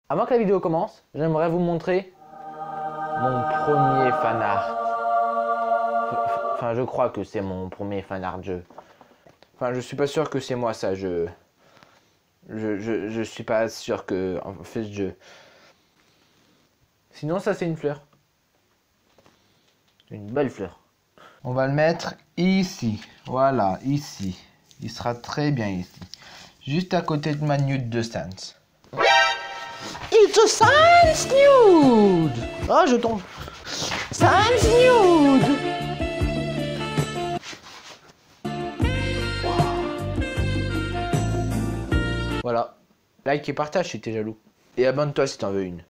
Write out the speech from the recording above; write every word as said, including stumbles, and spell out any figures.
Avant que la vidéo commence, j'aimerais vous montrer mon premier fan art. Enfin, je crois que c'est mon premier fan art jeu. Enfin, je suis pas sûr que c'est moi ça, je... Je, je... je suis pas sûr que... En fait, je... Sinon, ça, c'est une fleur. Une belle fleur. On va le mettre ici. Voilà, ici. Il sera très bien ici. Juste à côté de ma nude de Sans. It's a Sans nude! Ah, je tombe. Sans nude! Voilà. Like et partage si t'es jaloux. Et abonne-toi si t'en veux une.